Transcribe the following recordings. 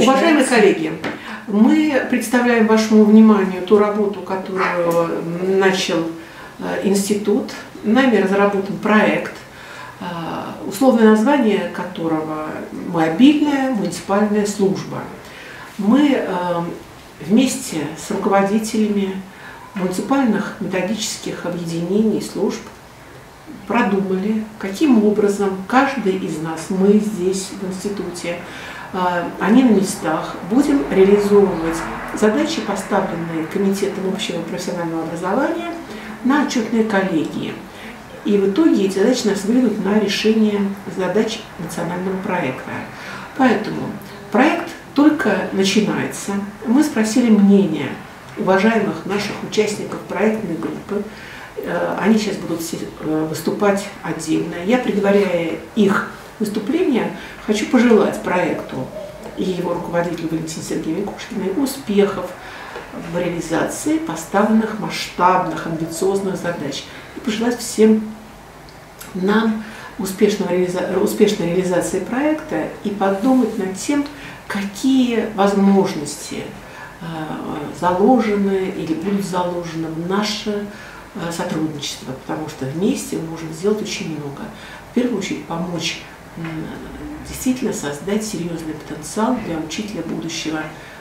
Уважаемые коллеги, мы представляем вашему вниманию ту работу, которую начал институт. Нами разработан проект, условное название которого «Мобильная муниципальная служба». Мы вместе с руководителями муниципальных методических объединений, служб продумали, каким образом каждый из нас, мы здесь в институте, они на местах, будем реализовывать задачи, поставленные Комитетом общего профессионального образования на отчетные коллегии. И в итоге эти задачи нас выведут на решение задач национального проекта. Поэтому проект только начинается. Мы спросили мнение уважаемых наших участников проектной группы. Они сейчас будут выступать отдельно. Я, предваряя их выступление, хочу пожелать проекту и его руководителю Валентине Сергеевне Кошкиной успехов в реализации поставленных масштабных, амбициозных задач. И пожелать всем нам успешной реализации проекта и подумать над тем, какие возможности заложены или будут заложены в наше сотрудничество, потому что вместе мы можем сделать очень много. В первую очередь помочь действительно создать серьезный потенциал для учителя будущего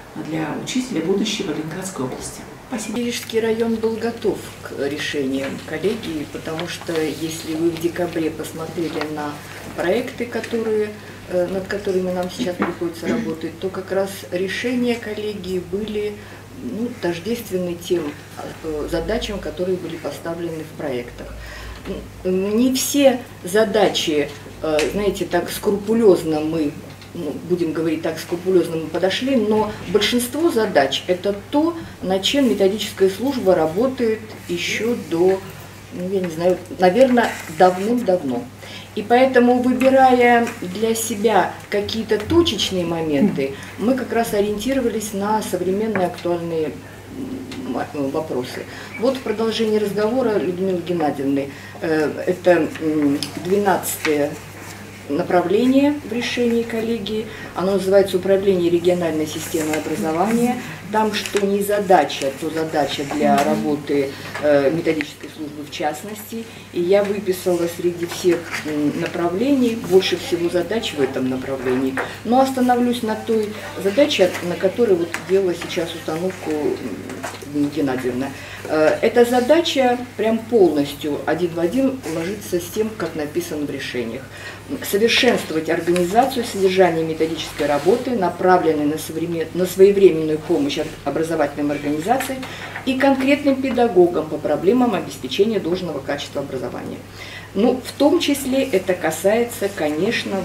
Ленинградской области. Спасибо. Рижский район был готов к решениям коллегии, потому что если вы в декабре посмотрели на проекты, над которыми нам сейчас приходится работать, то как раз решения коллегии были тождественны тем задачам, которые были поставлены в проектах. Не все задачи, знаете, так скрупулезно мы, будем говорить так, скрупулезно мы подошли, но большинство задач – это то, над чем методическая служба работает еще до, я не знаю, наверное, давным-давно. И поэтому, выбирая для себя какие-то точечные моменты, мы как раз ориентировались на современные актуальные вопросы. Вот в продолжении разговора Людмилы Геннадьевны, это 12-е направление в решении коллегии, оно называется «Управление региональной системой образования». Там что не задача, то задача для работы методической службы в частности. И я выписала среди всех направлений больше всего задач в этом направлении. Но остановлюсь на той задаче, на которой вот делала сейчас установку Геннадьевна. Эта задача прям полностью один в один ложится с тем, как написано в решениях. Совершенствовать организацию содержания методической работы, направленной на своевременную помощь образовательным организациям и конкретным педагогам по проблемам обеспечения должного качества образования. В том числе это касается, конечно,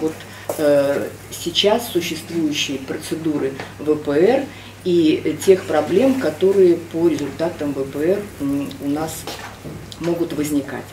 сейчас существующей процедуры ВПР и тех проблем, которые по результатам ВПР у нас могут возникать.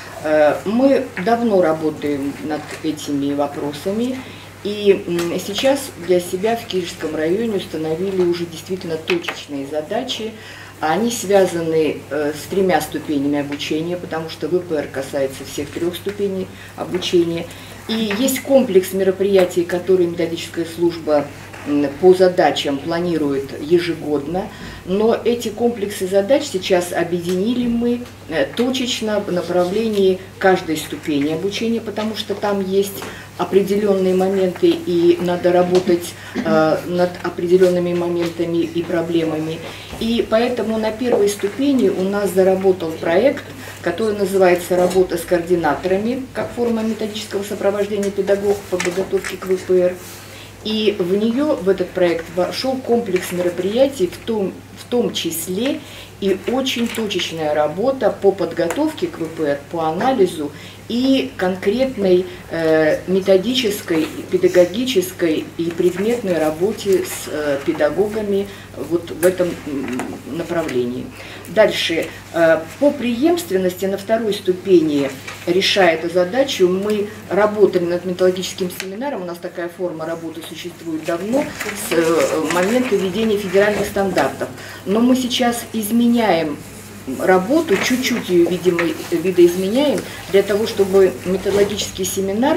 Мы давно работаем над этими вопросами, и сейчас для себя в Киришском районе установили уже действительно точечные задачи. Они связаны с 3 ступенями обучения, потому что ВПР касается всех 3 ступеней обучения. И есть комплекс мероприятий, которые методическая служба по задачам планирует ежегодно, но эти комплексы задач сейчас объединили мы точечно в направлении каждой ступени обучения, потому что там есть определенные моменты, и надо работать над определенными моментами и проблемами. И поэтому на 1-й ступени у нас заработал проект, который называется «Работа с координаторами» как форма методического сопровождения педагогов по подготовке к ВПР. И в этот проект вошел комплекс мероприятий, в том числе и очень точечная работа по подготовке к ВПР, по анализу и конкретной методической, педагогической и предметной работе с педагогами в этом направлении. Дальше, по преемственности на 2-й ступени, решая эту задачу, мы работали над методическим семинаром, у нас такая форма работы существует давно, с момента введения федеральных стандартов. Но мы сейчас изменяем работу, чуть-чуть ее видоизменяем, для того, чтобы методологический семинар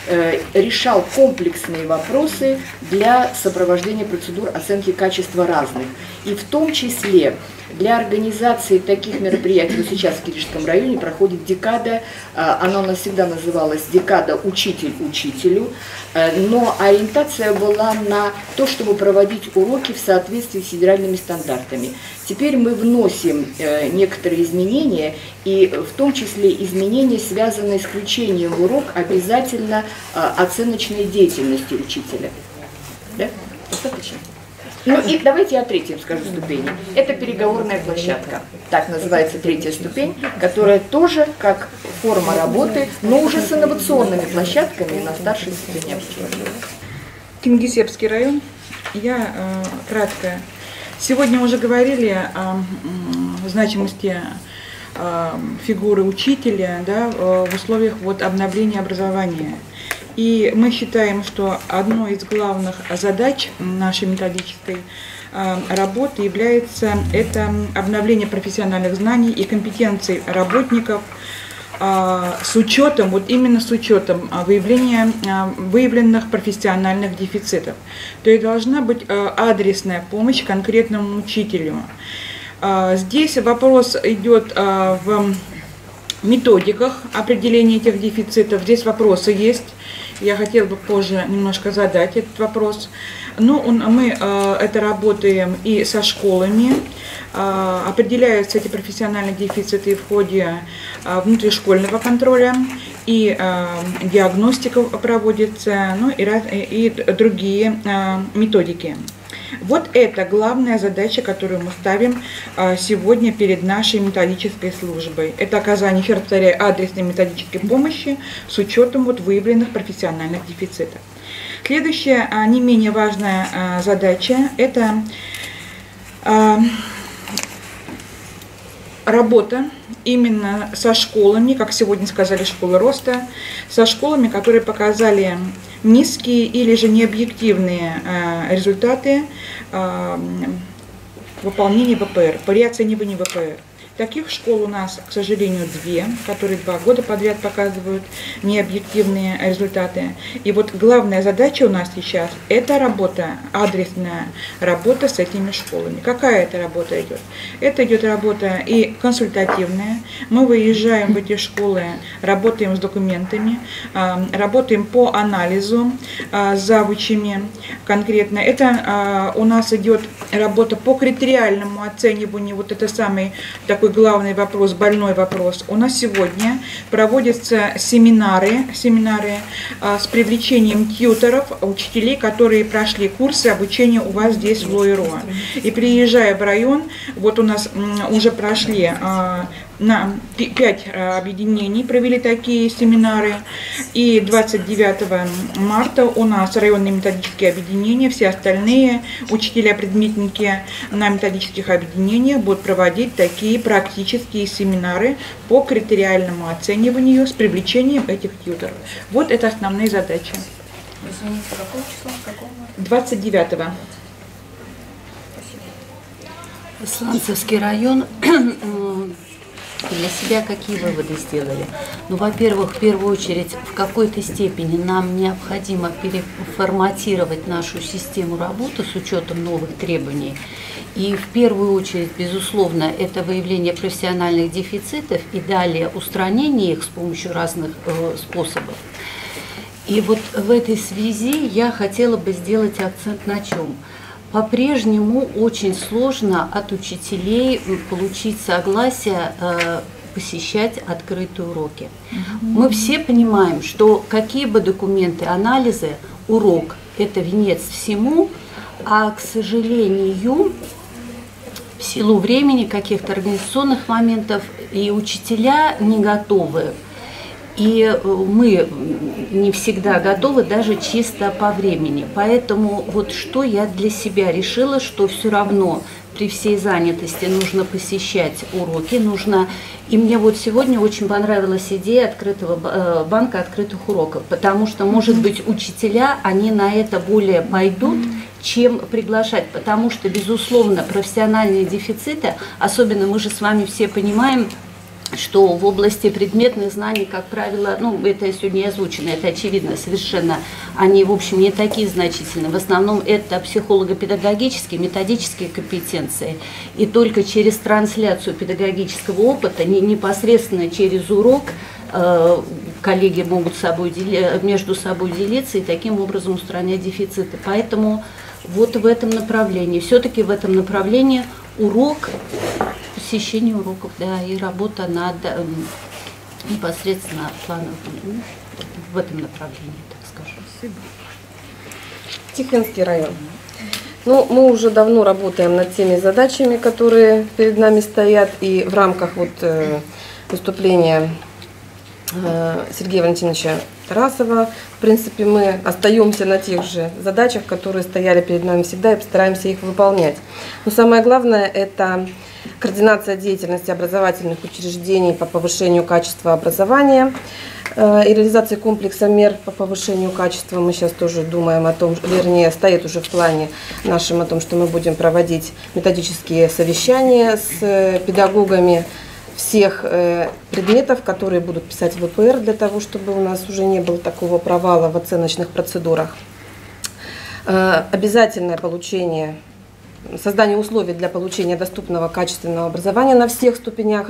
решал комплексные вопросы для сопровождения процедур оценки качества разных. И в том числе для организации таких мероприятий, вот сейчас в Киришском районе проходит декада, она у нас всегда называлась декада «Учитель учителю», но ориентация была на то, чтобы проводить уроки в соответствии с федеральными стандартами. Теперь мы вносим некоторые изменения, и в том числе изменения, связанные с включением в урок обязательно оценочной деятельности учителя. Да? Достаточно? Ну и давайте о третьем скажу ступени. Это переговорная площадка. Так называется третья ступень, которая тоже как форма работы, но уже с инновационными площадками на старшей ступени обучения. Кингисеппский район. Я кратко. Сегодня уже говорили о значимости фигуры учителя, да, в условиях обновления образования. И мы считаем, что одной из главных задач нашей методической работы является это обновление профессиональных знаний и компетенций работников с учетом, именно с учетом выявленных профессиональных дефицитов. То есть должна быть адресная помощь конкретному учителю. Здесь вопрос идет в методиках определения этих дефицитов. Здесь вопросы есть. Я хотела бы позже немножко задать этот вопрос. Но мы это работаем и со школами. Определяются эти профессиональные дефициты в ходе внутришкольного контроля, и диагностика проводится, и другие методики. Вот это главная задача, которую мы ставим сегодня перед нашей методической службой. Это оказание, еще раз повторяю, адресной методической помощи с учетом выявленных профессиональных дефицитов. Следующая, не менее важная задача – это работа именно со школами, как сегодня сказали, школы роста, со школами, которые показали низкие или же необъективные результаты выполнения ВПР, по реоцениванию ВПР. Таких школ у нас, к сожалению, 2, которые 2 года подряд показывают необъективные результаты. И главная задача у нас сейчас – это работа, адресная работа с этими школами. Какая это работа идет? Это идет работа и консультативная. Мы выезжаем в эти школы, работаем с документами, работаем по анализу с завучами конкретно. Это у нас идет работа по критериальному оцениванию, это самый такой главный вопрос, больной вопрос. У нас сегодня проводятся семинары с привлечением тьюторов, учителей, которые прошли курсы обучения у вас здесь в ЛОИРО. И приезжая в район, у нас уже прошли на 5 объединений, провели такие семинары. И 29 марта у нас районные методические объединения, все остальные учителя-предметники на методических объединениях будут проводить такие практические семинары по критериальному оцениванию с привлечением этих тьюторов. Вот это основные задачи. Извините, какого числа? 29-го. Сланцевский район. Для себя какие выводы сделали? Во-первых, в первую очередь, в какой-то степени нам необходимо переформатировать нашу систему работы с учетом новых требований. И в первую очередь, безусловно, это выявление профессиональных дефицитов и далее устранение их с помощью разных способов. И в этой связи я хотела бы сделать акцент на чем? По-прежнему очень сложно от учителей получить согласие посещать открытые уроки. Мы все понимаем, что какие бы документы, анализы, урок – это венец всему, а, к сожалению, в силу времени, каких-то организационных моментов, и учителя не готовы. И мы не всегда готовы, даже чисто по времени. Поэтому что я для себя решила, что все равно при всей занятости нужно посещать уроки, И мне сегодня очень понравилась идея открытого банка открытых уроков, потому что, может быть, учителя, они на это более пойдут, чем приглашать, потому что, безусловно, профессиональные дефициты, особенно мы же с вами все понимаем, что в области предметных знаний, как правило, ну, это сегодня озвучено, это очевидно совершенно, они, в общем, не такие значительные. В основном это психолого-педагогические, методические компетенции. И только через трансляцию педагогического опыта, непосредственно через урок, коллеги могут между собой делиться и таким образом устранять дефициты. Поэтому вот в этом направлении, все-таки в этом направлении урок, посещение уроков, да, и работа над непосредственно планом в этом направлении, так скажем. Спасибо. Тихвинский район. Ну, мы уже давно работаем над теми задачами, которые перед нами стоят, и в рамках вот выступления Сергея Валентиновича Тарасова, в принципе, мы остаемся на тех же задачах, которые стояли перед нами всегда, и постараемся их выполнять. Но самое главное – это координация деятельности образовательных учреждений по повышению качества образования и реализации комплекса мер по повышению качества. Мы сейчас тоже думаем о том, вернее, стоит уже в плане нашем о том, что мы будем проводить методические совещания с педагогами всех предметов, которые будут писать ВПР, для того, чтобы у нас уже не было такого провала в оценочных процедурах. Обязательное создание условий для получения доступного качественного образования на всех ступенях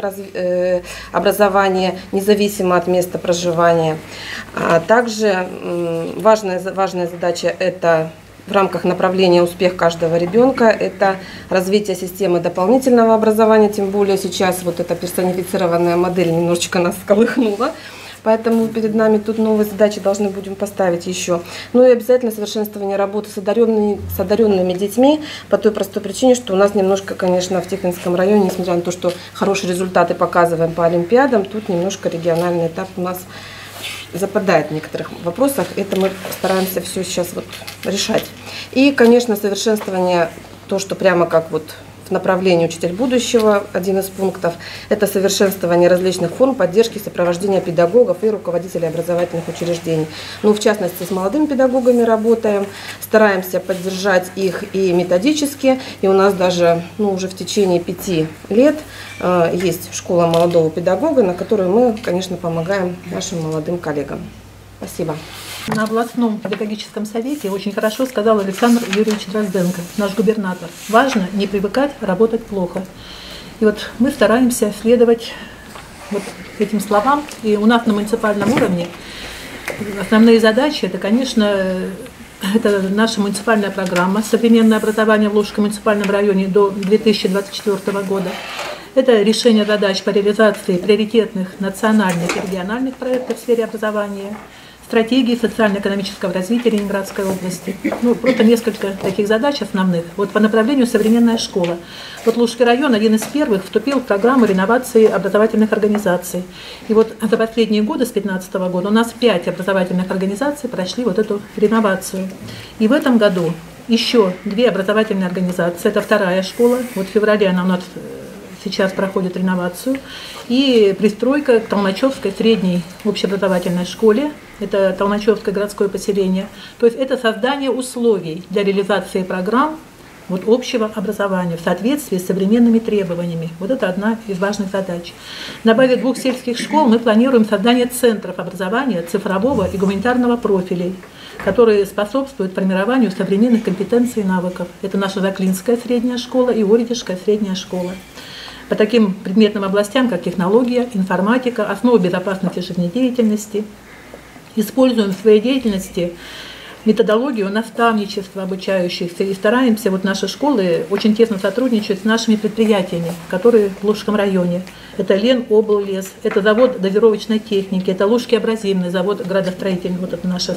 образования, независимо от места проживания. А также важная задача – это в рамках направления «Успех каждого ребенка» – это развитие системы дополнительного образования, тем более сейчас вот эта персонифицированная модель немножечко нас всколыхнула. Поэтому перед нами тут новые задачи должны будем поставить еще. Ну и обязательно совершенствование работы с одаренными детьми по той простой причине, что у нас немножко, конечно, в Тихвинском районе, несмотря на то, что хорошие результаты показываем по олимпиадам, тут немножко региональный этап у нас западает в некоторых вопросах. Это мы стараемся все сейчас вот решать. И, конечно, совершенствование, то, что прямо как вот в направлении «Учитель будущего», один из пунктов, это совершенствование различных форм поддержки и сопровождения педагогов и руководителей образовательных учреждений. Ну, в частности, с молодыми педагогами работаем, стараемся поддержать их и методически, и у нас даже уже в течение 5 лет есть школа молодого педагога, на которой мы, конечно, помогаем нашим молодым коллегам. Спасибо. На областном педагогическом совете очень хорошо сказал Александр Юрьевич Дрозденко, наш губернатор. Важно не привыкать работать плохо. И вот мы стараемся следовать вот этим словам. И у нас на муниципальном уровне основные задачи, это, конечно, это наша муниципальная программа «Современное образование в Лужском муниципальном районе до 2024 года». Это решение задач по реализации приоритетных национальных и региональных проектов в сфере образования, стратегии социально-экономического развития Ленинградской области. Ну, просто несколько таких задач основных. Вот по направлению «Современная школа». Вот Лужский район один из первых вступил в программу реновации образовательных организаций. И вот за последние годы, с 2015 года, у нас 5 образовательных организаций прошли вот эту реновацию. И в этом году еще 2 образовательные организации. Это вторая школа. Вот в феврале она у нас сейчас проходит реновацию. И пристройка к Толмачевской средней общеобразовательной школе. Это Толмачевское городское поселение. То есть это создание условий для реализации программ вот общего образования в соответствии с современными требованиями. Вот это одна из важных задач. На базе 2 сельских школ мы планируем создание центров образования цифрового и гуманитарного профилей, которые способствуют формированию современных компетенций и навыков. Это наша Заклинская средняя школа и Оридежская средняя школа. По таким предметным областям, как технология, информатика, основы безопасности жизнедеятельности. Используем в своей деятельности методологию наставничества обучающихся и стараемся, вот наши школы очень тесно сотрудничать с нашими предприятиями, которые в Лужском районе. Это Ленобллес, это завод дозировочной техники, это Лужский абразивный завод градостроительный, вот это наше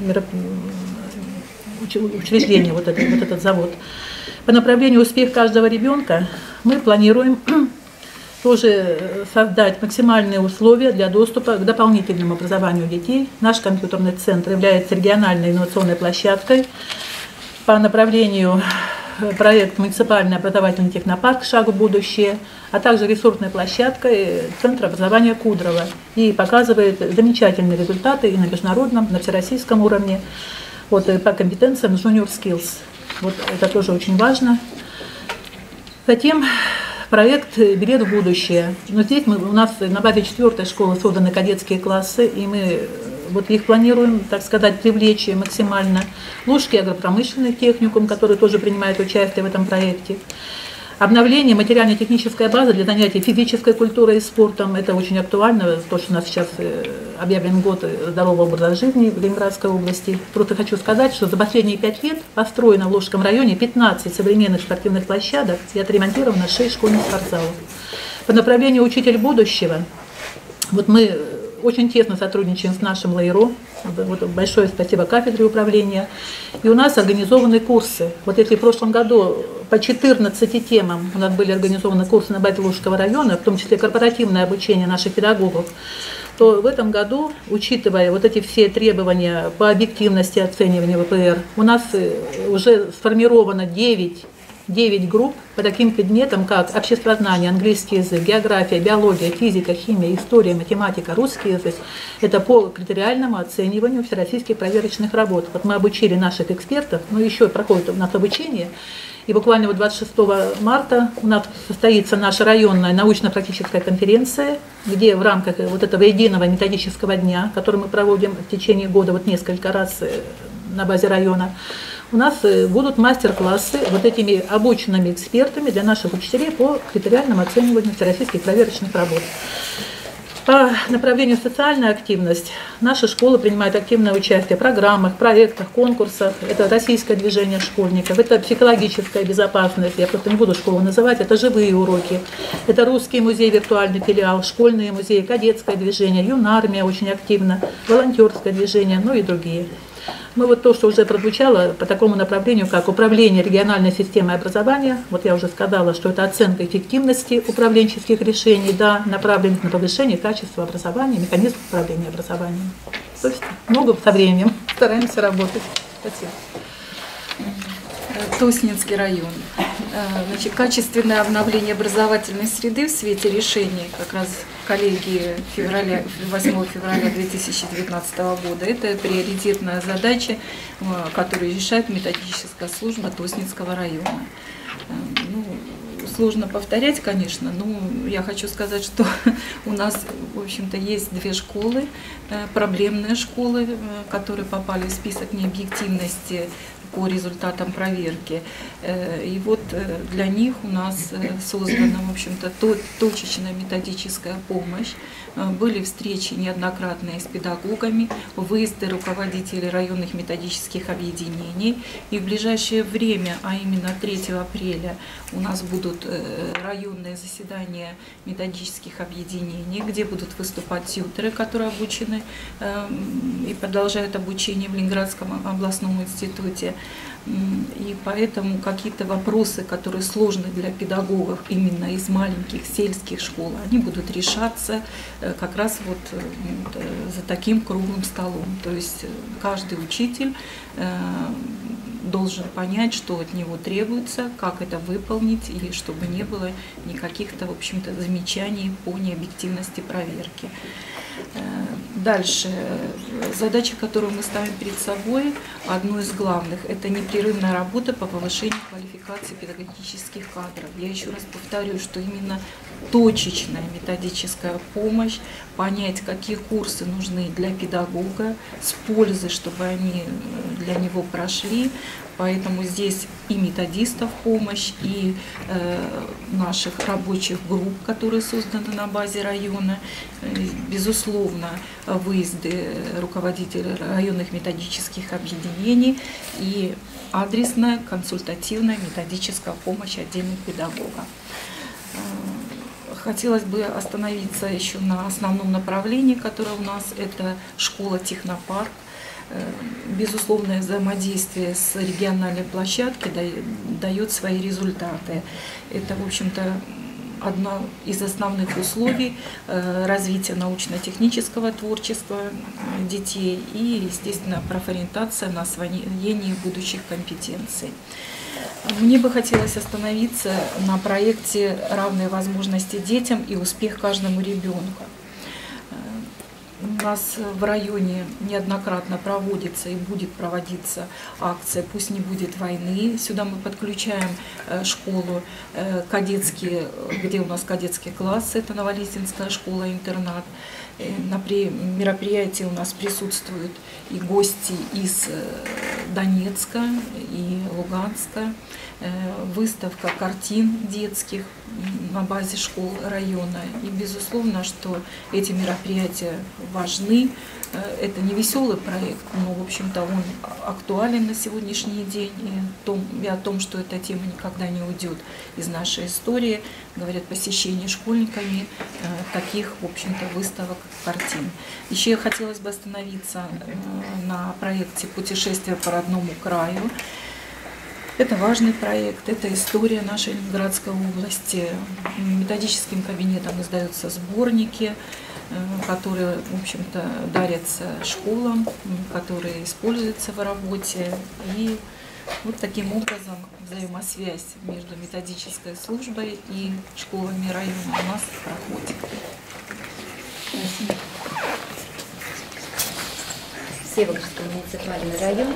учреждение, вот этот завод. По направлению «Успех каждого ребенка» мы планируем тоже создать максимальные условия для доступа к дополнительному образованию детей. Наш компьютерный центр является региональной инновационной площадкой по направлению проект «Муниципальный образовательный технопарк. Шаг в будущее», а также ресурсной площадкой Центра образования Кудрова. И показывает замечательные результаты и на международном, на всероссийском уровне вот, по компетенциям Junior Skills. Вот это тоже очень важно. Затем проект «Билет в будущее». Но здесь у нас на базе 4-й школы созданы кадетские классы, и мы вот их планируем, так сказать, привлечь максимально. Лужский агропромышленный техникум, который тоже принимает участие в этом проекте. Обновление материально-технической базы для занятий физической культурой и спортом. Это очень актуально, то, что у нас сейчас объявлен год здорового образа жизни в Ленинградской области. Просто хочу сказать, что за последние 5 лет построено в Лужском районе 15 современных спортивных площадок и отремонтировано 6 школьных спортзалов. По направлению «Учитель будущего» вот мы очень тесно сотрудничаем с нашим ЛАИРО. Вот большое спасибо кафедре управления. И у нас организованы курсы. Вот если в прошлом году по 14 темам у нас были организованы курсы на базе Лужского района, в том числе корпоративное обучение наших педагогов, то в этом году, учитывая вот эти все требования по объективности оценивания ВПР, у нас уже сформировано 9 групп по таким предметам, как обществознание, английский язык, география, биология, физика, химия, история, математика, русский язык. Это по критериальному оцениванию всероссийских проверочных работ. Вот мы обучили наших экспертов, но еще проходит у нас обучение. И буквально 26 марта у нас состоится наша районная научно-практическая конференция, где в рамках вот этого единого методического дня, который мы проводим в течение года вот несколько раз на базе района, у нас будут мастер-классы вот этими обученными экспертами для наших учителей по критериальному оцениванию всероссийских проверочных работ. По направлению социальная активность наша школа принимает активное участие в программах, проектах, конкурсах. Это российское движение школьников, это психологическая безопасность, я просто не буду школу называть, это живые уроки, это русский музей, виртуальный филиал, школьные музеи, кадетское движение, юнармия очень активно, волонтерское движение, ну и другие. Мы вот то, что уже прозвучало по такому направлению, как управление региональной системой образования, вот я уже сказала, что это оценка эффективности управленческих решений, да, направленных на повышение качества образования, механизм управления образованием. То есть много со временем стараемся работать. Спасибо. Тоснинский район. Значит, качественное обновление образовательной среды в свете решений как раз коллегии 8 февраля 2019 года. Это приоритетная задача, которую решает методическая служба Тоснинского района. Ну, сложно повторять, конечно, но я хочу сказать, что у нас, в общем-то, есть 2 школы, проблемные школы, которые попали в список необъективности по результатам проверки. И вот для них у нас создана, в общем-то, точечная методическая помощь. Были встречи неоднократные с педагогами, выезды руководителей районных методических объединений. И в ближайшее время, а именно 3 апреля, у нас будут районные заседания методических объединений, где будут выступать тьюторы, которые обучены и продолжают обучение в Ленинградском областном институте. И поэтому какие-то вопросы, которые сложны для педагогов именно из маленьких сельских школ, они будут решаться как раз вот за таким круглым столом. То есть каждый учитель должен понять, что от него требуется, как это выполнить, и чтобы не было никаких-то, в общем-то, замечаний по необъективности проверки. Дальше. Задача, которую мы ставим перед собой, одну из главных, это непрерывная работа по повышению квалификации педагогических кадров. Я еще раз повторю, что именно точечная методическая помощь, понять, какие курсы нужны для педагога, с пользой, чтобы они для него прошли. Поэтому здесь и методистов помощь, и наших рабочих групп, которые созданы на базе района. Безусловно, выезды руководителей районных методических объединений и адресная, консультативная, методическая помощь отдельным педагогам. Хотелось бы остановиться еще на основном направлении, которое у нас это школа-технопарк. Безусловное взаимодействие с региональной площадкой дает свои результаты. Это, в общем-то, одно из основных условий развития научно-технического творчества детей и, естественно, профориентация на освоение будущих компетенций. Мне бы хотелось остановиться на проекте «Равные возможности детям и успех каждому ребенку». У нас в районе неоднократно проводится и будет проводиться акция «Пусть не будет войны». Сюда мы подключаем школу кадетские, где у нас кадетские классы, это Новолесинская школа-интернат. На мероприятии у нас присутствуют и гости из Донецка и Луганска, выставка картин детских на базе школ района. И безусловно, что эти мероприятия важны. Это не веселый проект, но, в общем-то, он актуален на сегодняшний день. И о том, что эта тема никогда не уйдет из нашей истории, говорят посещение школьниками таких, в общем-то, выставок картин. Еще я хотелось бы остановиться на проекте «Путешествие по родному краю». Это важный проект, это история нашей Ленинградской области. Методическим кабинетом издаются сборники, которые, в общем-то, дарятся школам, которые используются в работе. И вот таким образом взаимосвязь между методической службой и школами района у нас проходит. Всеволожский муниципальный район.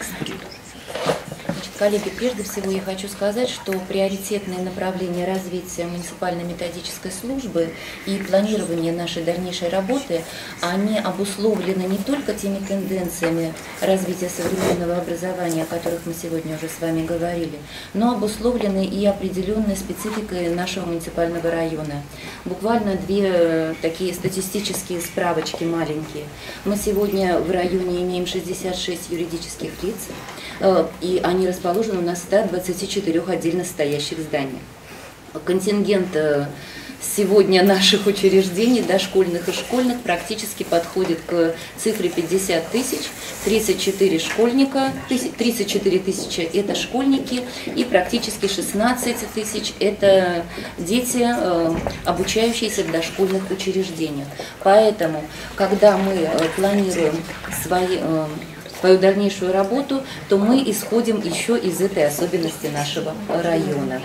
Коллеги, прежде всего я хочу сказать, что приоритетные направления развития муниципальной методической службы и планирования нашей дальнейшей работы, они обусловлены не только теми тенденциями развития современного образования, о которых мы сегодня уже с вами говорили, но обусловлены и определенной спецификой нашего муниципального района. Буквально две такие статистические справочки маленькие. Мы сегодня в районе имеем 66 юридических лиц, и они расположены у нас в 124 отдельно стоящих зданиях. Контингент сегодня наших учреждений, дошкольных и школьных, практически подходит к цифре 50 тысяч, 34 школьника, 34 тысячи – это школьники, и практически 16 тысяч – это дети, обучающиеся в дошкольных учреждениях. Поэтому, когда мы планируем свою дальнейшую работу, то мы исходим еще из этой особенности нашего района.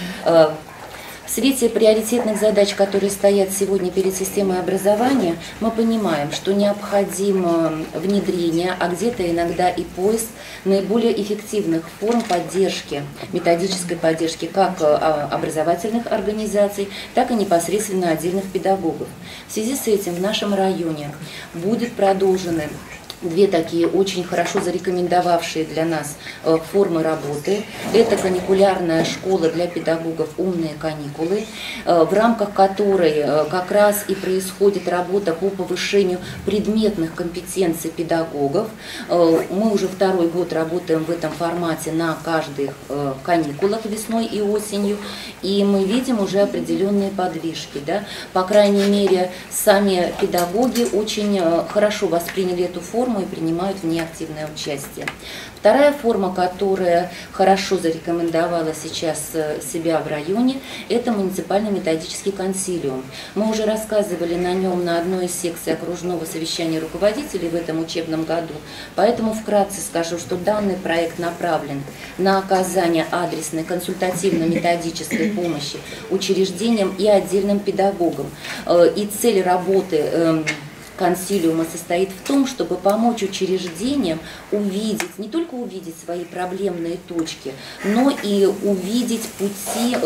В свете приоритетных задач, которые стоят сегодня перед системой образования, мы понимаем, что необходимо внедрение, а где-то иногда и поиск наиболее эффективных форм поддержки, методической поддержки как образовательных организаций, так и непосредственно отдельных педагогов. В связи с этим в нашем районе будет продолжены две такие очень хорошо зарекомендовавшие для нас формы работы. Это каникулярная школа для педагогов «Умные каникулы», в рамках которой как раз и происходит работа по повышению предметных компетенций педагогов. Мы уже второй год работаем в этом формате на каждых каникулах весной и осенью, и мы видим уже определенные подвижки. Да? По крайней мере, сами педагоги очень хорошо восприняли эту форму и принимают в ней активное участие. Вторая форма, которая хорошо зарекомендовала сейчас себя в районе, это муниципальный методический консилиум. Мы уже рассказывали на нем на одной из секций окружного совещания руководителей в этом учебном году, поэтому вкратце скажу, что данный проект направлен на оказание адресной консультативно-методической помощи учреждениям и отдельным педагогам. И цель работы консилиума состоит в том, чтобы помочь учреждениям увидеть, не только увидеть свои проблемные точки, но и увидеть пути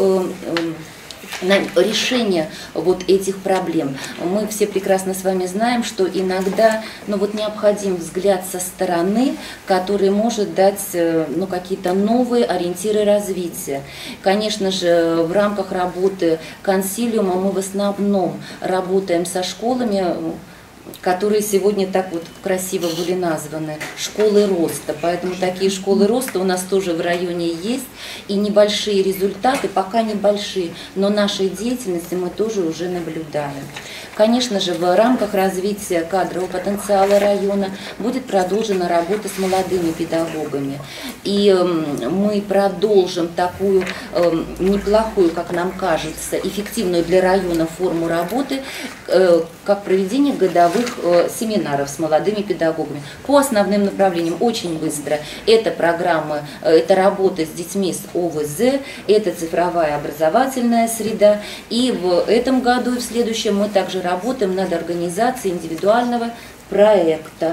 на решение вот этих проблем. Мы все прекрасно с вами знаем, что иногда необходим взгляд со стороны, который может дать какие-то новые ориентиры развития. Конечно же, в рамках работы консилиума мы в основном работаем со школами, которые сегодня так вот красиво были названы школы роста. Поэтому такие школы роста у нас тоже в районе есть. И небольшие результаты, пока небольшие, но нашей деятельности мы тоже уже наблюдаем. Конечно же, в рамках развития кадрового потенциала района будет продолжена работа с молодыми педагогами. И мы продолжим такую неплохую, как нам кажется, эффективную для района форму работы, как проведение годовых семинаров с молодыми педагогами по основным направлениям очень быстро. Это программы, это работа с детьми с ОВЗ, это цифровая образовательная среда. И в этом году и в следующем мы также работаем над организацией индивидуального проекта.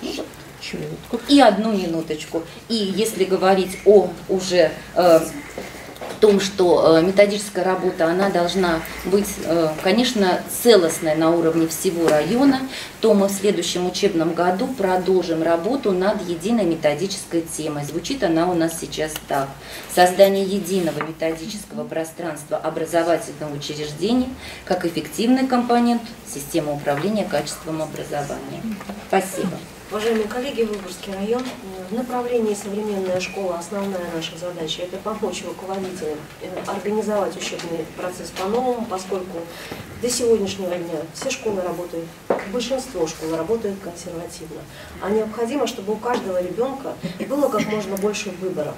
И одну минуточку. И если говорить о уже том, что методическая работа, она должна быть, конечно, целостной на уровне всего района, то мы в следующем учебном году продолжим работу над единой методической темой. Звучит она у нас сейчас так. Создание единого методического пространства образовательного учреждения как эффективный компонент системы управления качеством образования. Спасибо. Уважаемые коллеги, Выборгский район, в направлении современная школа основная наша задача – это помочь руководителям организовать учебный процесс по-новому, поскольку до сегодняшнего дня все школы работают, большинство школ работают консервативно. А необходимо, чтобы у каждого ребенка было как можно больше выбора.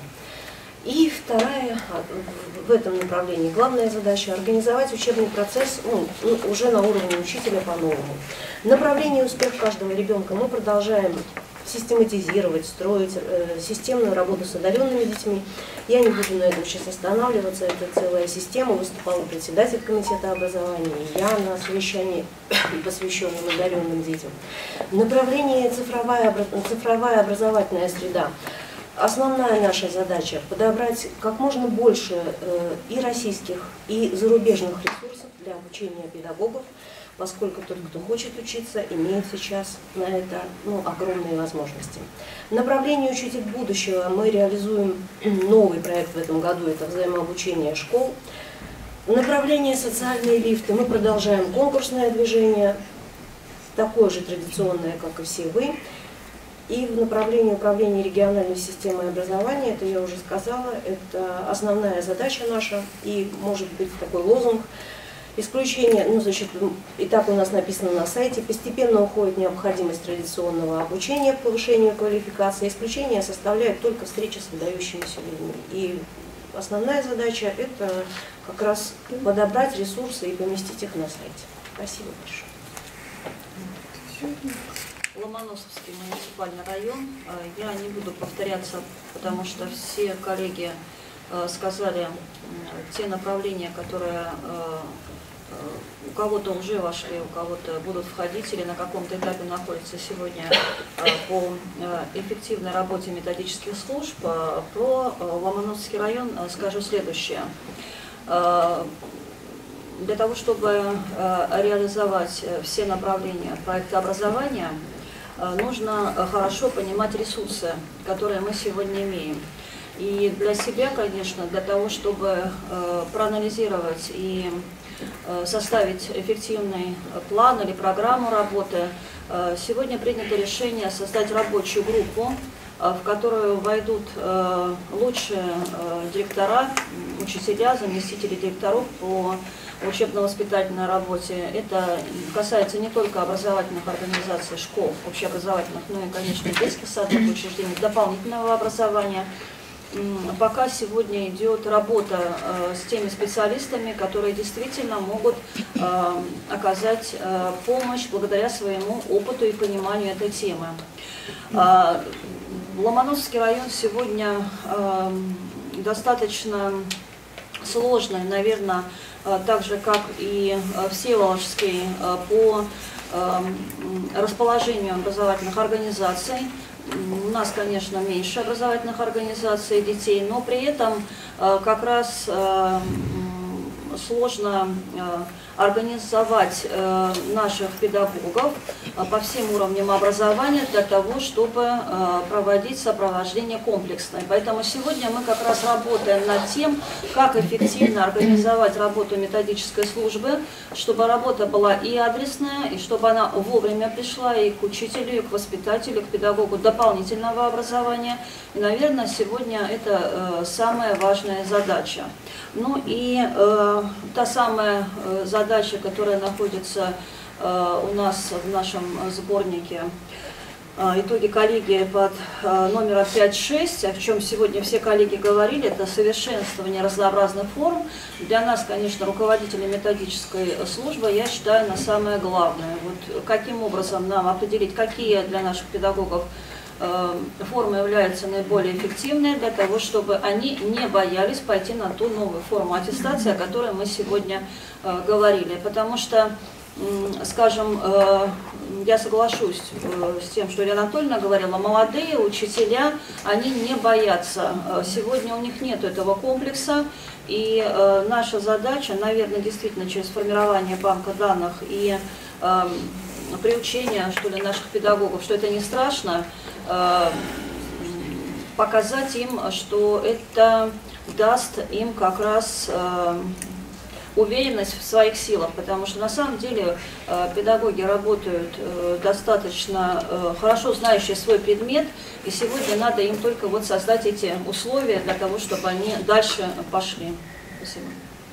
И вторая в этом направлении главная задача – организовать учебный процесс уже на уровне учителя по-новому. В направлении успеха каждого ребенка мы продолжаем систематизировать, строить системную работу с одаренными детьми. Я не буду на этом сейчас останавливаться, это целая система. Выступал председатель комитета образования, и я на совещании, посвященном одаренным детям. В направлении цифровая образовательная среда. Основная наша задача – подобрать как можно больше и российских, и зарубежных ресурсов для обучения педагогов, поскольку тот, кто хочет учиться, имеет сейчас на это огромные возможности. В направлении «Учитель будущего» мы реализуем новый проект в этом году – это взаимообучение школ. В направлении «Социальные лифты» мы продолжаем конкурсное движение, такое же традиционное, как и все вы. И в направлении управления региональной системой образования, это я уже сказала, это основная задача наша, и может быть такой лозунг, исключение, и так у нас написано на сайте, постепенно уходит необходимость традиционного обучения к повышению квалификации, исключение составляет только встреча с выдающимися людьми. И основная задача – это как раз подобрать ресурсы и поместить их на сайте. Спасибо большое. Ломоносовский муниципальный район. Я не буду повторяться, потому что все коллеги сказали те направления, которые у кого-то уже вошли, у кого-то будут входить или на каком-то этапе находятся сегодня по эффективной работе методических служб. Про Ломоносовский район скажу следующее. Для того, чтобы реализовать все направления проекта образования, нужно хорошо понимать ресурсы, которые мы сегодня имеем. И для себя, конечно, для того, чтобы проанализировать и составить эффективный план или программу работы, сегодня принято решение создать рабочую группу, в которую войдут лучшие директора, учителя, заместители директоров по учебно-воспитательной работе. Это касается не только образовательных организаций, школ, общеобразовательных, но и, конечно, детских садов, учреждений дополнительного образования. Пока сегодня идет работа с теми специалистами, которые действительно могут оказать помощь благодаря своему опыту и пониманию этой темы. Ломоносовский район сегодня достаточно сложный, наверное, так же, как и Всеволожский, по расположению образовательных организаций. У нас, конечно, меньше образовательных организаций детей, но при этом как раз сложно организовать наших педагогов по всем уровням образования для того, чтобы проводить сопровождение комплексное. Поэтому сегодня мы как раз работаем над тем, как эффективно организовать работу методической службы, чтобы работа была и адресная, и чтобы она вовремя пришла и к учителю, и к воспитателю, к педагогу дополнительного образования. И, наверное, сегодня это самая важная задача. Ну и та самая задача, которая находится у нас в нашем сборнике итоги коллегии под номером 5.6, о чем сегодня все коллеги говорили, это совершенствование разнообразных форм. Для нас, конечно, руководителей методической службы, я считаю, на самое главное. Вот каким образом нам определить, какие для наших педагогов формы являются наиболее эффективной для того, чтобы они не боялись пойти на ту новую форму аттестации, о которой мы сегодня говорили. Потому что, скажем, я соглашусь с тем, что Елена Анатольевна говорила, молодые учителя, они не боятся. Сегодня у них нет этого комплекса, и наша задача, наверное, действительно через формирование банка данных и приучение, что ли, наших педагогов, что это не страшно, показать им, что это даст им как раз уверенность в своих силах, потому что на самом деле педагоги работают достаточно хорошо знающие свой предмет, и сегодня надо им только вот создать эти условия для того, чтобы они дальше пошли. Спасибо.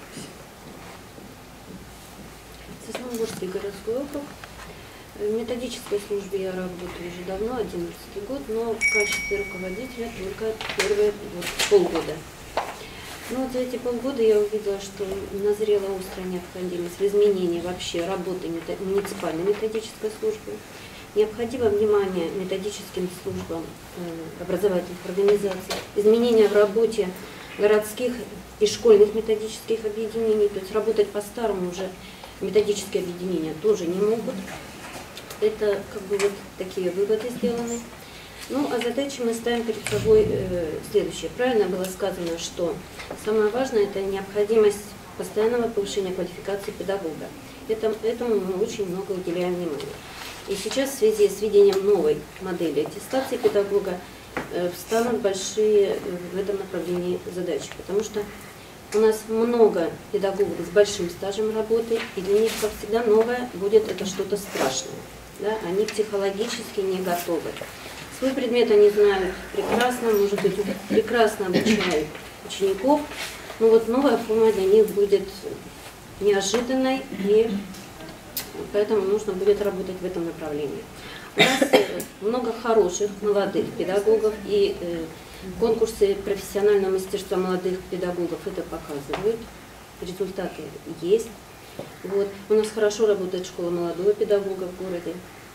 Сосновоборский городской округ. В методической службе я работаю уже давно, 11-й год, но в качестве руководителя только первые полгода. Но вот за эти полгода я увидела, что назрела острая необходимость в изменении вообще работы муниципальной методической службы. Необходимо внимание методическим службам образовательных организаций, изменения в работе городских и школьных методических объединений, то есть работать по-старому уже методические объединения тоже не могут. Это как бы вот такие выводы сделаны. Ну, а задачи мы ставим перед собой следующее. Правильно было сказано, что самое важное – это необходимость постоянного повышения квалификации педагога. Этому мы очень много уделяем внимания. И сейчас в связи с введением новой модели аттестации педагога встанут большие в этом направлении задачи, потому что у нас много педагогов с большим стажем работы, и для них, как всегда, новое будет это что-то страшное. Да? Они психологически не готовы. Свой предмет они знают прекрасно, может быть, прекрасно обучают учеников, но вот новая форма для них будет неожиданной, и поэтому нужно будет работать в этом направлении. У нас много хороших молодых педагогов, и конкурсы профессионального мастерства молодых педагогов это показывают, результаты есть. Вот. У нас хорошо работает школа молодого педагога в городе.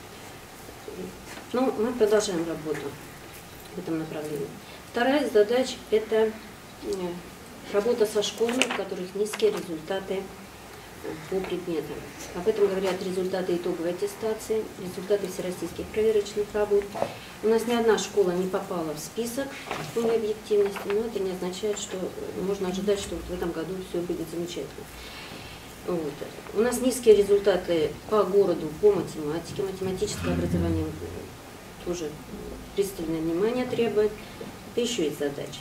Но мы продолжаем работу в этом направлении. Вторая задача – это работа со школами, у которых низкие результаты по предметам. Об этом говорят результаты итоговой аттестации, результаты всероссийских проверочных работ. У нас ни одна школа не попала в список по необъективности, но это не означает, что можно ожидать, что вот в этом году все будет замечательно. Вот. У нас низкие результаты по городу, по математике. Математическое образование тоже пристальное внимание требует. Это еще есть задача.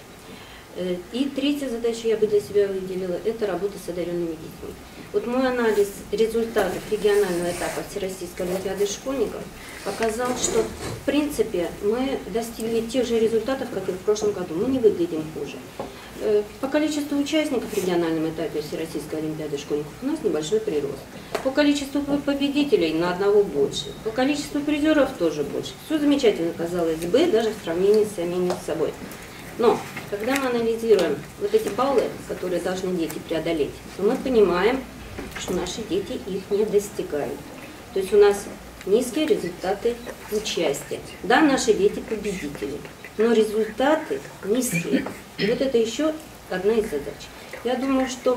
И третья задача, я бы для себя выделила, это работа с одаренными детьми. Вот мой анализ результатов регионального этапа Всероссийской олимпиады школьников показал, что в принципе мы достигли тех же результатов, как и в прошлом году. Мы не выглядим хуже. По количеству участников в региональном этапе Всероссийской олимпиады школьников у нас небольшой прирост. По количеству победителей на одного больше. По количеству призеров тоже больше. Все замечательно, казалось бы, даже в сравнении с самими собой. Но, когда мы анализируем вот эти баллы, которые должны дети преодолеть, то мы понимаем, что наши дети их не достигают. То есть у нас низкие результаты участия. Да, наши дети победители, но результаты низкие. И вот это еще одна из задач. Я думаю, что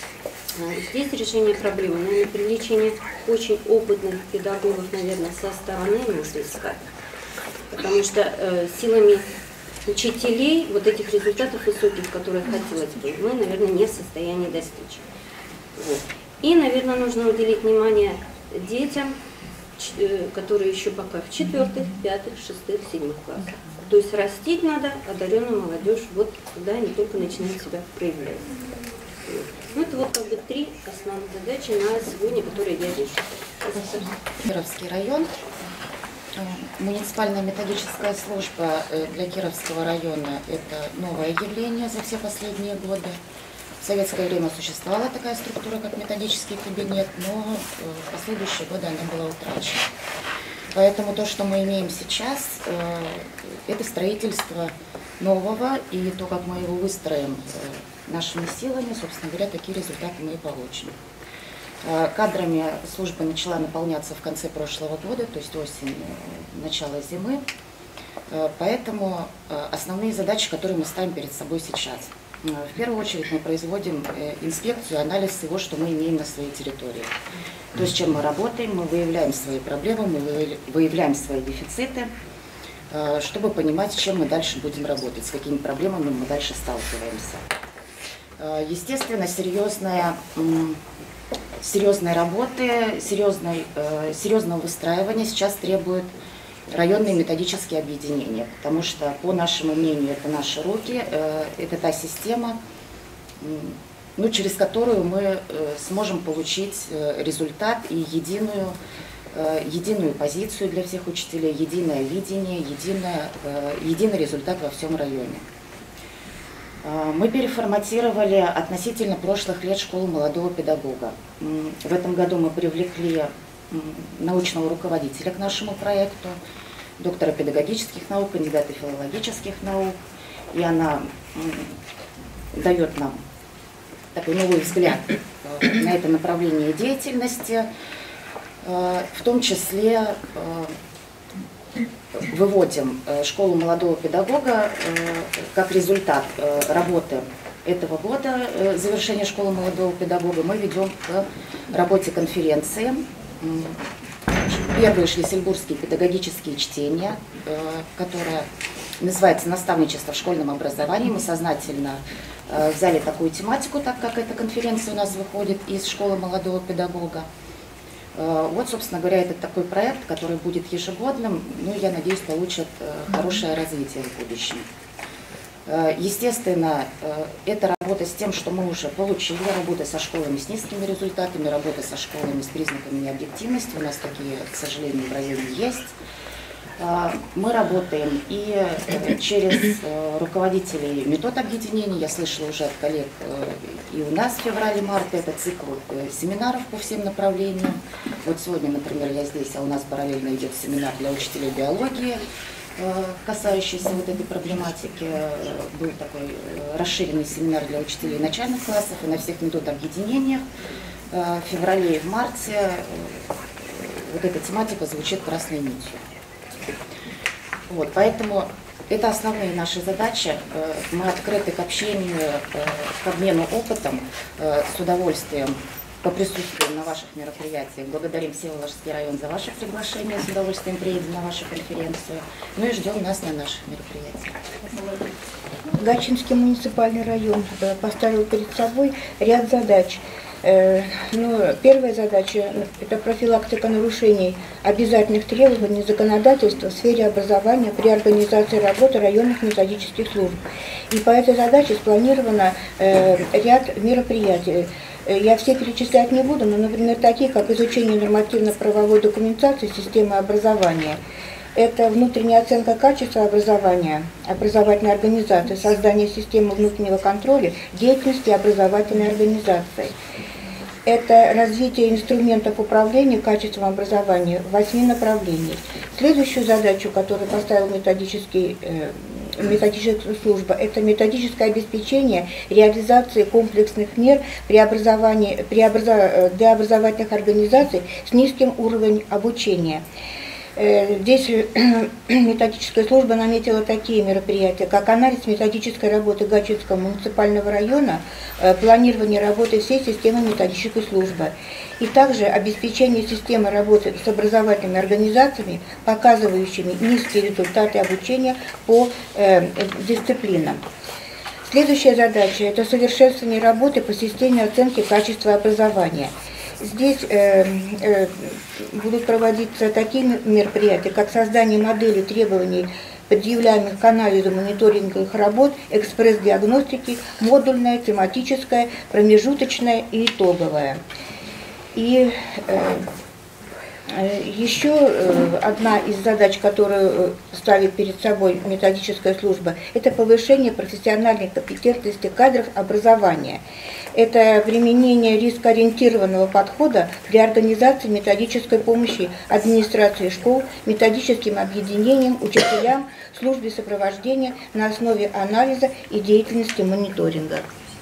здесь решение проблемы, наверное, привлечение очень опытных педагогов, наверное, со стороны нужно искать. Потому что силами учителей вот этих результатов высоких, которые хотелось бы, мы, наверное, не в состоянии достичь. Вот. И, наверное, нужно уделить внимание детям, которые еще пока в 4-х, 5-х, 6-х, 7-х классах. То есть растить надо одаренную молодежь, вот когда они только начинают себя проявлять. Ну, это вот как бы 3 основных задачи на сегодня, которые я вижу. Кировский район. Муниципальная методическая служба для Кировского района – это новое явление за все последние годы. В советское время существовала такая структура, как методический кабинет, но в последующие годы она была утрачена. Поэтому то, что мы имеем сейчас, это строительство нового, и то, как мы его выстроим нашими силами, собственно говоря, такие результаты мы и получим. Кадрами служба начала наполняться в конце прошлого года, то есть осень, начало зимы. Поэтому основные задачи, которые мы ставим перед собой сейчас. В первую очередь мы производим инспекцию, анализ всего, что мы имеем на своей территории. То, с чем мы работаем, мы выявляем свои проблемы, мы выявляем свои дефициты, чтобы понимать, с чем мы дальше будем работать, с какими проблемами мы дальше сталкиваемся. Естественно, серьезной работы, серьезного выстраивания сейчас требуют районные методические объединения, потому что, по нашему мнению, это наши руки, это та система, через которую мы сможем получить результат и единую позицию для всех учителей, единое видение, единый результат во всем районе. Мы переформатировали относительно прошлых лет школу молодого педагога. В этом году мы привлекли научного руководителя к нашему проекту, доктора педагогических наук, кандидата филологических наук, и она дает нам такой новый взгляд на это направление деятельности, в том числе выводим школу молодого педагога как результат работы этого года, завершения школы молодого педагога, мы ведем к работе конференции. Первые шлиссельбургские педагогические чтения, которая называется «Наставничество в школьном образовании». Мы сознательно взяли такую тематику, так как эта конференция у нас выходит из школы молодого педагога. Вот, собственно говоря, это такой проект, который будет ежегодным, я надеюсь, получит хорошее развитие в будущем. Естественно, это работа с тем, что мы уже получили, работа со школами с низкими результатами, работа со школами с признаками необъективности. У нас такие, к сожалению, в районе есть. Мы работаем и через руководителей метод объединений. Я слышала уже от коллег, и у нас в феврале-марте это цикл семинаров по всем направлениям. Вот сегодня, например, я здесь, а у нас параллельно идет семинар для учителей биологии, касающийся вот этой проблематики. Был такой расширенный семинар для учителей начальных классов и на всех метод объединениях. В феврале и в марте вот эта тематика звучит красной нитью. Вот, поэтому это основные наши задачи. Мы открыты к общению, к обмену опытом, с удовольствием поприсутствуем на ваших мероприятиях. Благодарим Всеволожский район за ваше приглашение, с удовольствием приедем на вашу конференцию. И ждем нас на наших мероприятиях. Гатчинский муниципальный район поставил перед собой ряд задач. Первая задача – это профилактика нарушений обязательных требований законодательства в сфере образования при организации работы районных методических служб. И по этой задаче спланировано ряд мероприятий. Я все перечислять не буду, но, например, такие, как изучение нормативно-правовой документации системы образования. Это внутренняя оценка качества образования, образовательной организации, создание системы внутреннего контроля деятельности образовательной организации. Это развитие инструментов управления качеством образования в 8 направлениях. Следующую задачу, которую поставила методическая служба, это методическое обеспечение реализации комплексных мер для образовательных организаций с низким уровнем обучения. Здесь методическая служба наметила такие мероприятия, как анализ методической работы Гатчинского муниципального района, планирование работы всей системы методической службы, и также обеспечение системы работы с образовательными организациями, показывающими низкие результаты обучения по дисциплинам. Следующая задача – это совершенствование работы по системе оценки качества образования. Здесь будут проводиться такие мероприятия, как создание моделей требований, предъявляемых к анализу мониторинговых работ, экспресс-диагностики, модульная, тематическая, промежуточная и итоговая. И Еще одна из задач, которую ставит перед собой методическая служба, это повышение профессиональной компетентности кадров образования. Это применение рискоориентированного подхода для организации методической помощи администрации школ, методическим объединениям, учителям, службе сопровождения на основе анализа и деятельности мониторинга.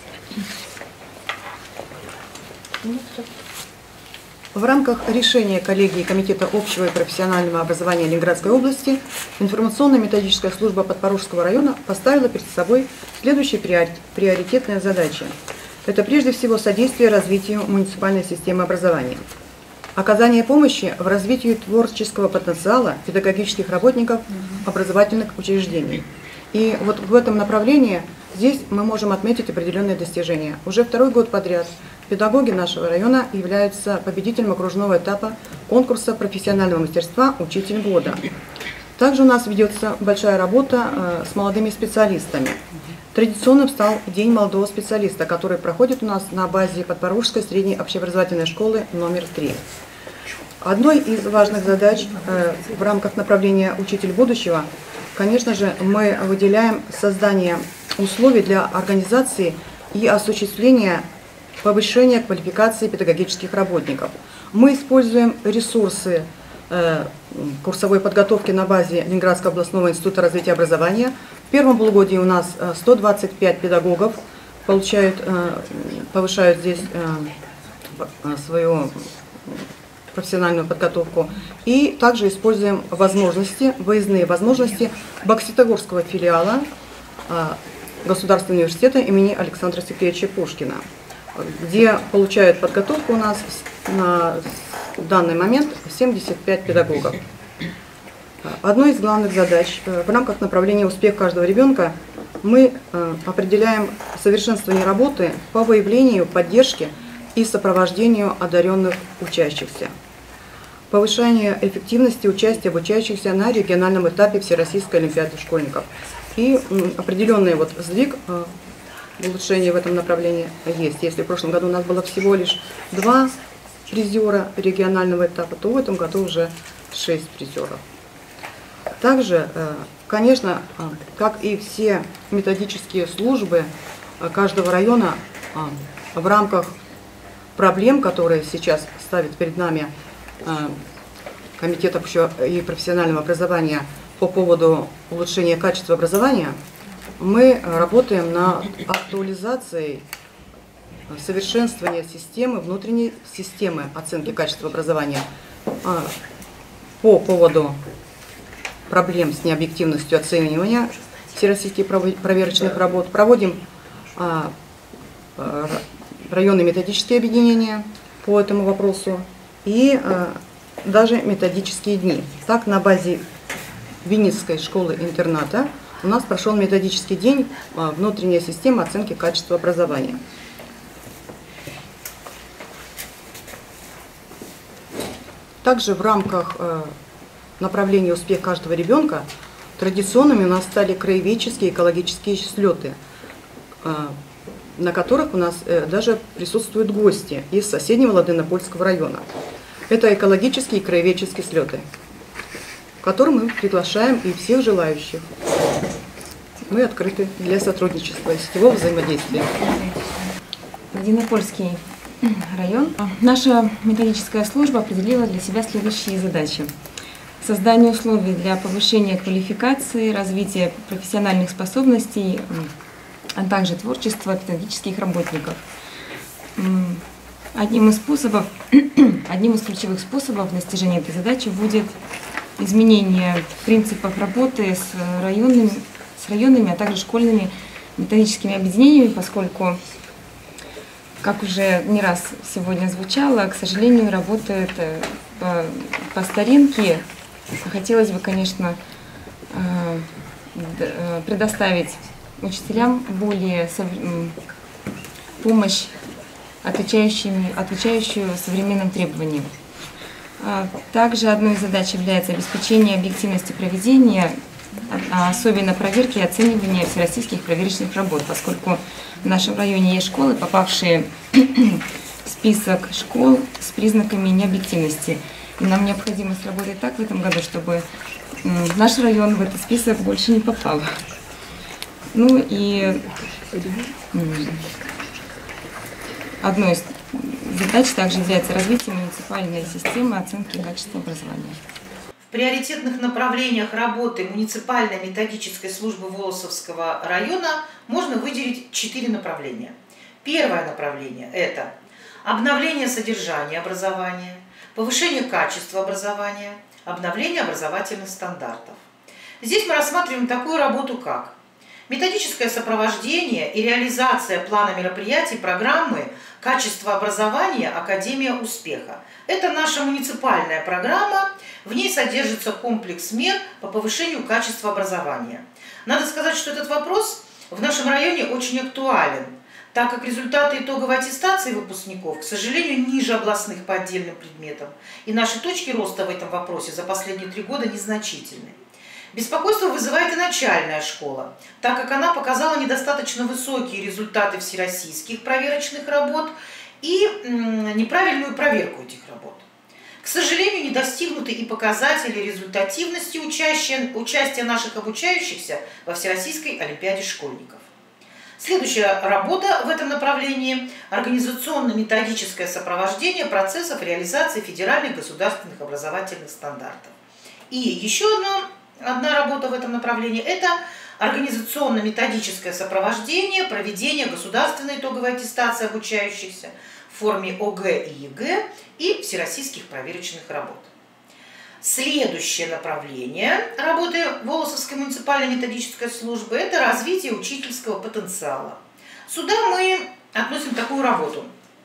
В рамках решения коллегии Комитета общего и профессионального образования Ленинградской области информационно-методическая служба Подпорожского района поставила перед собой следующие приоритетные задачи. Это прежде всего содействие развитию муниципальной системы образования, оказание помощи в развитии творческого потенциала педагогических работников образовательных учреждений. И вот в этом направлении здесь мы можем отметить определенные достижения. Уже второй год подряд педагоги нашего района являются победителем окружного этапа конкурса профессионального мастерства «Учитель года». Также у нас ведется большая работа с молодыми специалистами. Традиционным стал День молодого специалиста, который проходит у нас на базе Подпорожской средней общеобразовательной школы номер 3. Одной из важных задач в рамках направления «Учитель будущего», конечно же, мы выделяем создание условий для организации и осуществления повышения квалификации педагогических работников. Мы используем ресурсы курсовой подготовки на базе Ленинградского областного института развития образования. В первом полугодии у нас 125 педагогов повышают здесь свою профессиональную подготовку. И также используем выездные возможности Бокситогорского филиала Государственного университета имени Александра Сергеевича Пушкина, где получают подготовку у нас на данный момент 75 педагогов. Одной из главных задач в рамках направления «Успех каждого ребенка» мы определяем совершенствование работы по выявлению, поддержке и сопровождению одаренных учащихся, повышение эффективности участия обучающихся на региональном этапе Всероссийской олимпиады школьников. И определенный сдвиг, улучшение в этом направлении есть. Если в прошлом году у нас было всего лишь 2 призера регионального этапа, то в этом году уже 6 призеров. Также, конечно, как и все методические службы каждого района, в рамках проблем, которые сейчас ставит перед нами Комитет общего и профессионального образования по поводу улучшения качества образования, мы работаем над актуализацией, совершенствования системы, внутренней системы оценки качества образования по поводу проблем с необъективностью оценивания всероссийских проверочных работ. Проводим районные методические объединения по этому вопросу и даже методические дни. Так, на базе Винницкой школы-интерната у нас прошел методический день «Внутренняя система оценки качества образования». Также в рамках направления «Успех каждого ребенка» традиционными у нас стали краеведческие экологические слеты, на которых у нас даже присутствуют гости из соседнего Ладынопольского района. Это экологические и краеведческие слеты, в котором мы приглашаем и всех желающих. Мы открыты для сотрудничества и сетевого взаимодействия. Ладынопольский район. Наша методическая служба определила для себя следующие задачи. Создание условий для повышения квалификации, развития профессиональных способностей, а также творчества педагогических работников. Одним из ключевых способов достижения этой задачи будет изменение принципов работы с районными, а также школьными методическими объединениями, поскольку, как уже не раз сегодня звучало, к сожалению, работают по старинке. Хотелось бы, конечно, предоставить учителям более помощь, отвечающую современным требованиям. Также одной из задач является обеспечение объективности проведения, особенно проверки и оценивания всероссийских проверочных работ, поскольку в нашем районе есть школы, попавшие в список школ с признаками необъективности. И нам необходимо сработать так в этом году, чтобы наш район в этот список больше не попал. Ну и одной из задач также является развитие муниципальной системы оценки качества образования. В приоритетных направлениях работы муниципальной методической службы Волосовского района можно выделить 4 направления. Первое направление – это обновление содержания образования, повышение качества образования, обновление образовательных стандартов. Здесь мы рассматриваем такую работу, как методическое сопровождение и реализация плана мероприятий программы «Качество образования. Академия успеха». Это наша муниципальная программа, в ней содержится комплекс мер по повышению качества образования. Надо сказать, что этот вопрос в нашем районе очень актуален, так как результаты итоговой аттестации выпускников, к сожалению, ниже областных по отдельным предметам, и наши точки роста в этом вопросе за последние 3 года незначительны. Беспокойство вызывает и начальная школа, так как она показала недостаточно высокие результаты всероссийских проверочных работ и неправильную проверку этих работ. К сожалению, не достигнуты и показатели результативности участия наших обучающихся во Всероссийской олимпиаде школьников. Следующая работа в этом направлении – организационно-методическое сопровождение процессов реализации федеральных государственных образовательных стандартов. И еще одна работа в этом направлении – это организационно-методическое сопровождение проведения государственной итоговой аттестации обучающихся в форме ОГЭ и ЕГЭ и всероссийских проверочных работ. Следующее направление работы Волосовской муниципальной методической службы – это развитие учительского потенциала. Сюда мы относим такую работу,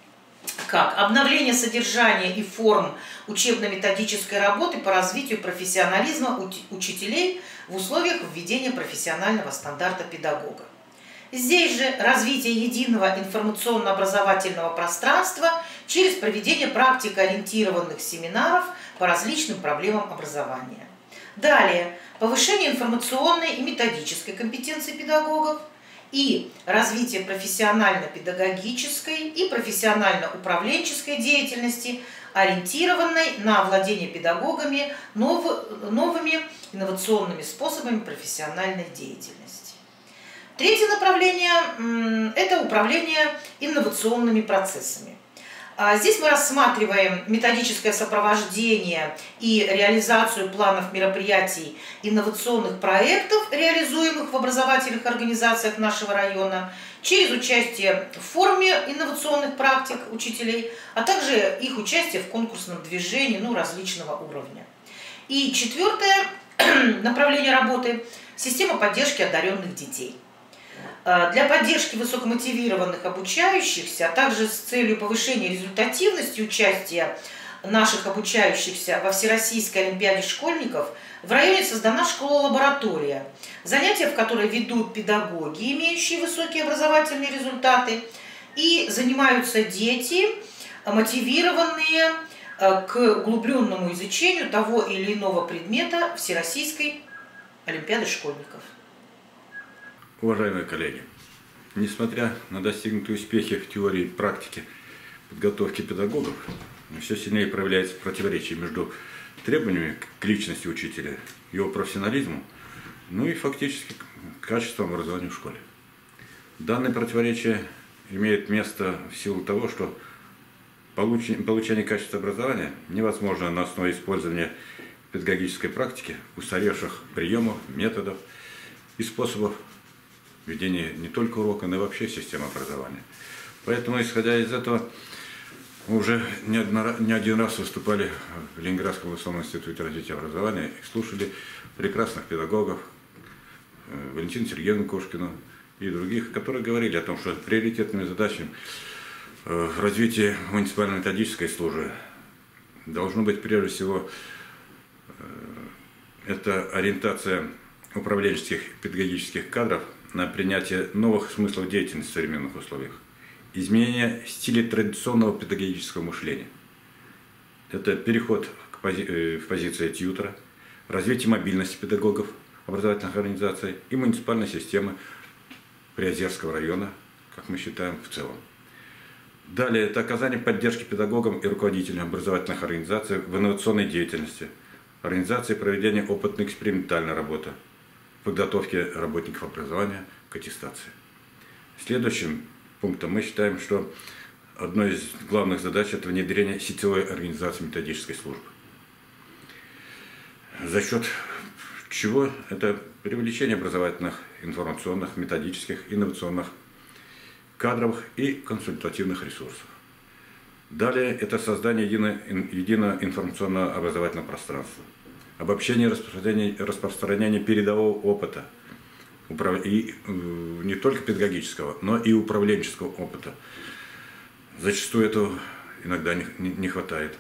как обновление содержания и форм учебно-методической работы по развитию профессионализма учителей в условиях введения профессионального стандарта педагога. Здесь же развитие единого информационно-образовательного пространства через проведение практикоориентированных семинаров по различным проблемам образования. Далее, повышение информационной и методической компетенции педагогов и развитие профессионально-педагогической и профессионально-управленческой деятельности, ориентированной на владение педагогами новыми инновационными способами профессиональной деятельности. Третье направление – это управление инновационными процессами. Здесь мы рассматриваем методическое сопровождение и реализацию планов мероприятий инновационных проектов, реализуемых в образовательных организациях нашего района, через участие в форме инновационных практик учителей, а также их участие в конкурсном движении различного уровня. И четвертое направление работы – система поддержки одаренных детей. Для поддержки высокомотивированных обучающихся, а также с целью повышения результативности участия наших обучающихся во Всероссийской олимпиаде школьников в районе создана школа-лаборатория, занятия в которой ведут педагоги, имеющие высокие образовательные результаты, и занимаются дети, мотивированные к углубленному изучению того или иного предмета Всероссийской олимпиады школьников. Уважаемые коллеги, несмотря на достигнутые успехи в теории и практике подготовки педагогов, все сильнее проявляется противоречие между требованиями к личности учителя, его профессионализму, ну и фактически качеством образования в школе. Данное противоречие имеет место в силу того, что получение качества образования невозможно на основе использования педагогической практики, устаревших приемов, методов и способов ведения не только урока, но и вообще системы образования. Поэтому, исходя из этого, мы уже не один раз выступали в Ленинградском областном институте развития образования и слушали прекрасных педагогов, Валентину Сергеевну Кошкину и других, которые говорили о том, что приоритетными задачами развития муниципальной методической службы должно быть прежде всего это ориентация управленческих педагогических кадров на принятие новых смыслов деятельности в современных условиях, изменение стиля традиционного педагогического мышления. Это переход в позиции тьютера, развитие мобильности педагогов образовательных организаций и муниципальной системы Приозерского района, как мы считаем, в целом. Далее, это оказание поддержки педагогам и руководителям образовательных организаций в инновационной деятельности, организации проведения опытно-экспериментальной работы, подготовки работников образования к аттестации. Следующим пунктом мы считаем, что одной из главных задач – это внедрение сетевой организации методической службы. За счет чего это привлечение образовательных, информационных, методических, инновационных, кадровых и консультативных ресурсов. Далее это создание единого информационного образовательного пространства, обобщение и распространение передового опыта, и не только педагогического, но и управленческого опыта. Зачастую этого иногда не хватает.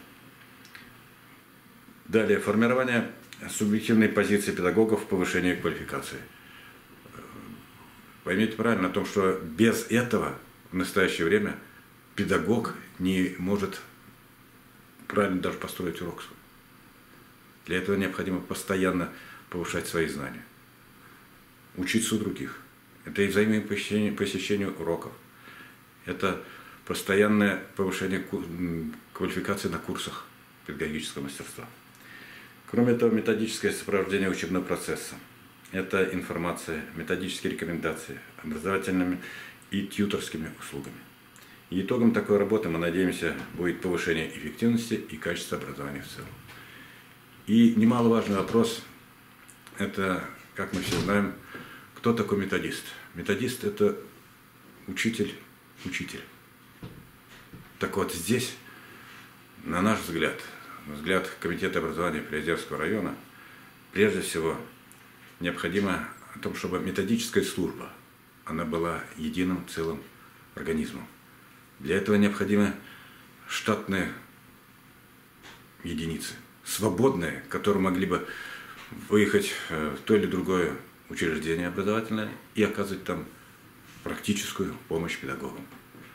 Далее формирование субъективной позиции педагогов в повышении квалификации. Поймите правильно о том, что без этого в настоящее время педагог не может правильно даже построить урок свой. Для этого необходимо постоянно повышать свои знания, учиться у других. Это и взаимное посещение уроков, это постоянное повышение квалификации на курсах педагогического мастерства. Кроме этого, методическое сопровождение учебного процесса. Это информация, методические рекомендации, образовательными и тьюторскими услугами. И итогом такой работы, мы надеемся, будет повышение эффективности и качества образования в целом. И немаловажный вопрос, это, как мы все знаем, кто такой методист? Методист – это учитель. Так вот здесь, на наш взгляд, взгляд Комитета образования Приозерского района, прежде всего необходимо о том, чтобы методическая служба, она была единым целым организмом. Для этого необходимы штатные единицы, свободные, которые могли бы выехать в то или другое учреждение образовательное и оказывать там практическую помощь педагогам.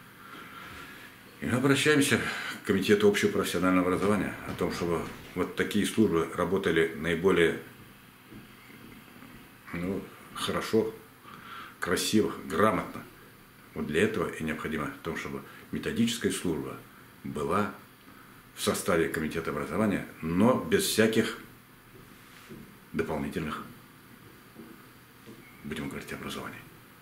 И мы обращаемся к Комитету общего профессионального образования о том, чтобы вот такие службы работали наиболее хорошо, красиво, грамотно. Вот для этого и необходимо в том, чтобы методическая служба была в составе Комитета образования, но без всяких дополнительных, будем говорить, образований.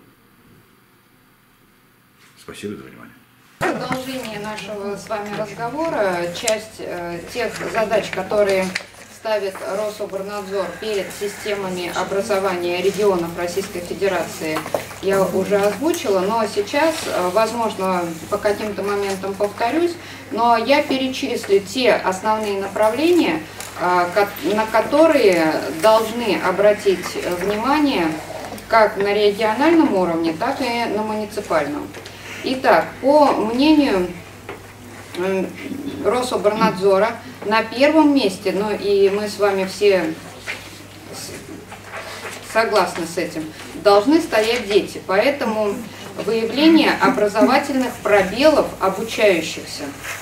Спасибо за внимание. В продолжение нашего с вами разговора, часть тех задач, которые ставит Рособорнадзор перед системами образования регионов Российской Федерации, я уже озвучила, но сейчас, возможно, по каким-то моментам повторюсь, но я перечислю те основные направления, на которые должны обратить внимание как на региональном уровне, так и на муниципальном. Итак, по мнению Рособорнадзора, на первом месте, ну и мы с вами все согласны с этим, должны стоять дети. Поэтому выявление образовательных пробелов обучающихся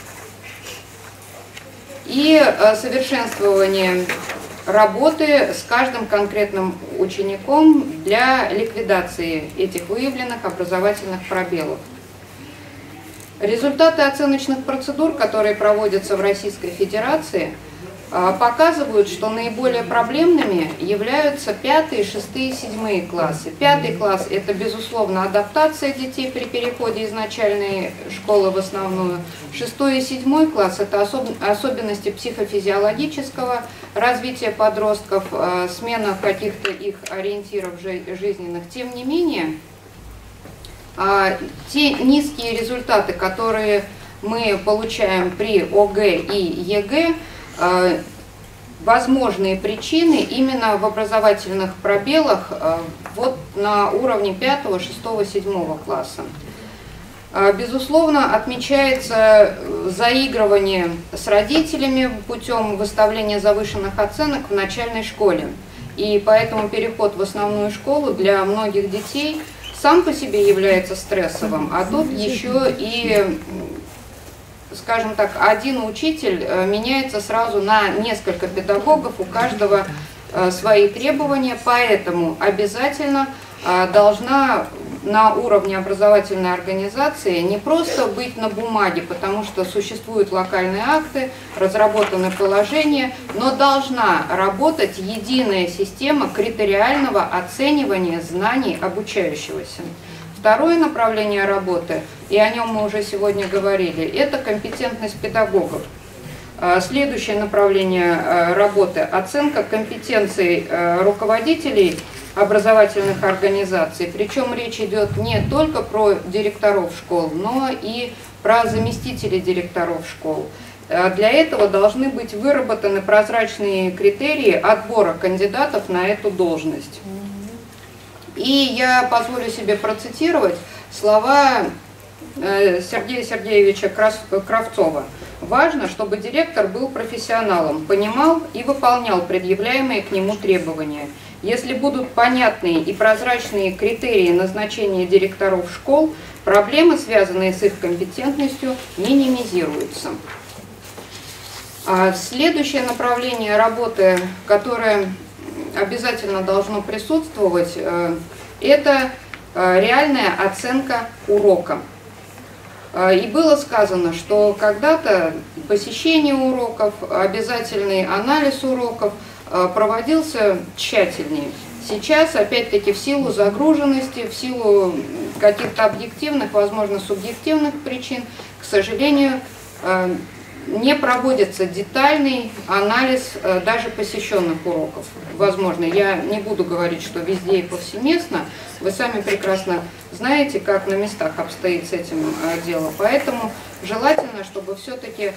и совершенствование работы с каждым конкретным учеником для ликвидации этих выявленных образовательных пробелов. Результаты оценочных процедур, которые проводятся в Российской Федерации, показывают, что наиболее проблемными являются 5, 6, 7 классы. 5 класс – это, безусловно, адаптация детей при переходе из начальной школы в основную. 6 и 7 класс – это особенности психофизиологического развития подростков, смена каких-то их ориентиров жизненных. Тем не менее, те низкие результаты, которые мы получаем при ОГЭ и ЕГЭ, возможные причины именно в образовательных пробелах вот на уровне 5, 6, 7 класса. Безусловно, отмечается заигрывание с родителями путем выставления завышенных оценок в начальной школе. И поэтому переход в основную школу для многих детей сам по себе является стрессовым, а тут еще и, скажем так, один учитель меняется сразу на несколько педагогов, у каждого свои требования, поэтому обязательно должна на уровне образовательной организации не просто быть на бумаге, потому что существуют локальные акты, разработаны положения, но должна работать единая система критериального оценивания знаний обучающегося. Второе направление работы, и о нем мы уже сегодня говорили, это компетентность педагогов. Следующее направление работы – оценка компетенций руководителей образовательных организаций. Причем речь идет не только про директоров школ, но и про заместителей директоров школ. Для этого должны быть выработаны прозрачные критерии отбора кандидатов на эту должность. И я позволю себе процитировать слова Сергея Сергеевича Кравцова. Важно, чтобы директор был профессионалом, понимал и выполнял предъявляемые к нему требования. Если будут понятные и прозрачные критерии назначения директоров школ, проблемы, связанные с их компетентностью, минимизируются. Следующее направление работы, которое обязательно должно присутствовать, это реальная оценка урока. И было сказано, что когда-то посещение уроков, обязательный анализ уроков проводился тщательнее. Сейчас, опять-таки, в силу загруженности, в силу каких-то объективных, возможно, субъективных причин, к сожалению, не проводится детальный анализ даже посещенных уроков. Возможно, я не буду говорить, что везде и повсеместно. Вы сами прекрасно знаете, как на местах обстоит с этим дело. Поэтому желательно, чтобы все-таки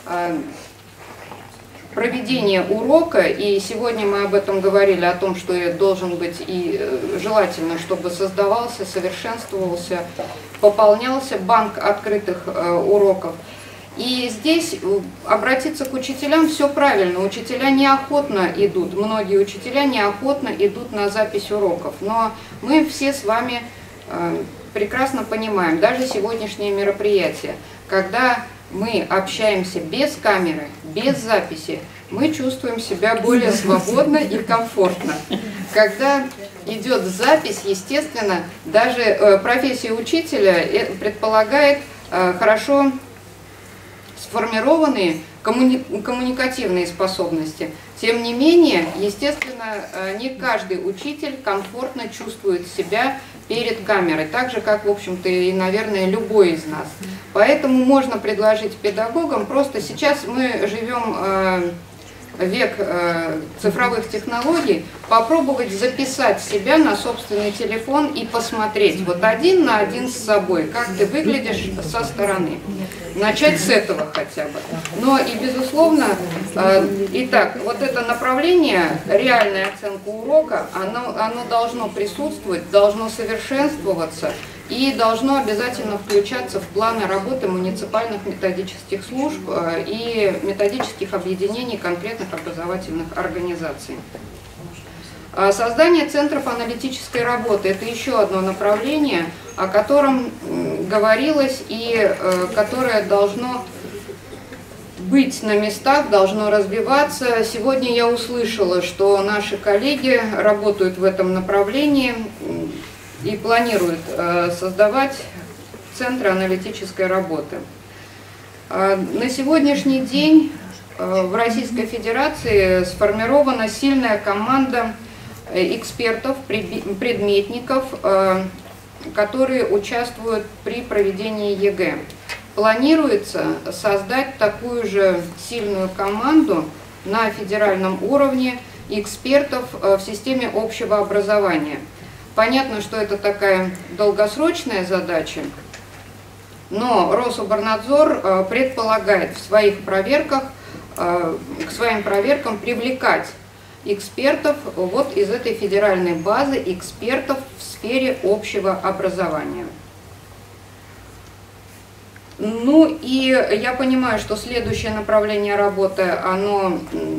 проведение урока, и сегодня мы об этом говорили, о том, что должен быть и желательно, чтобы создавался, совершенствовался, пополнялся банк открытых уроков. И здесь обратиться к учителям, все правильно, учителя неохотно идут, многие учителя неохотно идут на запись уроков, но мы все с вами прекрасно понимаем, даже сегодняшнее мероприятие, когда мы общаемся без камеры, без записи, мы чувствуем себя более свободно и комфортно. Когда идет запись, естественно, даже профессия учителя предполагает хорошо сформированные коммуникативные способности. Тем не менее, естественно, не каждый учитель комфортно чувствует себя перед камерой, так же, как, в общем-то, и, наверное, любой из нас. Поэтому можно предложить педагогам, просто сейчас мы живем век цифровых технологий, попробовать записать себя на собственный телефон и посмотреть вот один на один с собой, как ты выглядишь со стороны. Начать с этого хотя бы. Но и, безусловно, итак, вот это направление, реальная оценка урока, оно должно присутствовать, должно совершенствоваться и должно обязательно включаться в планы работы муниципальных методических служб и методических объединений конкретных образовательных организаций. Создание центров аналитической работы – это еще одно направление, о котором говорилось и которое должно быть на местах, должно развиваться. Сегодня я услышала, что наши коллеги работают в этом направлении и планируют создавать центры аналитической работы. На сегодняшний день в Российской Федерации сформирована сильная команда экспертов, предметников, которые участвуют при проведении ЕГЭ. Планируется создать такую же сильную команду на федеральном уровне экспертов в системе общего образования. Понятно, что это такая долгосрочная задача, но Рособорнадзор предполагает в своих проверках, к своим проверкам привлекать экспертов вот из этой федеральной базы, экспертов в сфере общего образования. Ну и я понимаю, что следующее направление работы, оно,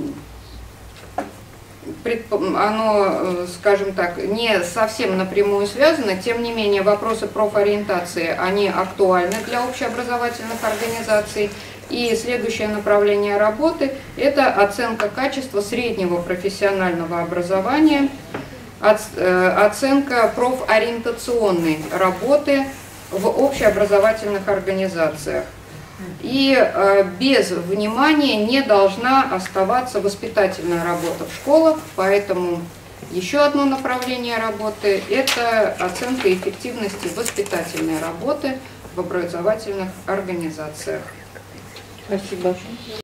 скажем так, не совсем напрямую связано, тем не менее вопросы профориентации, они актуальны для общеобразовательных организаций. И следующее направление работы – это оценка качества среднего профессионального образования оценка профориентационной работы в общеобразовательных организациях. И без внимания не должна оставаться воспитательная работа в школах, поэтому еще одно направление работы – это оценка эффективности воспитательной работы в образовательных организациях. Спасибо.